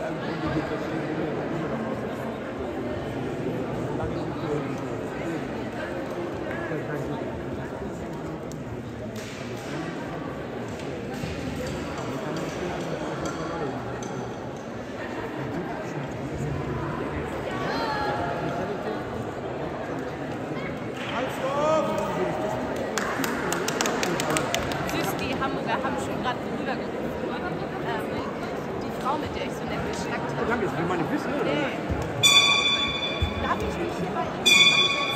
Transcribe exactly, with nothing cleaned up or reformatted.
Hamburger haben schon gerade rübergerufen. Ähm, die Frau, mit der ich so nett geschnackt habe. Danke, ist für meine Füße, oder? Nee. Darf ich nicht hier bei Ihnen?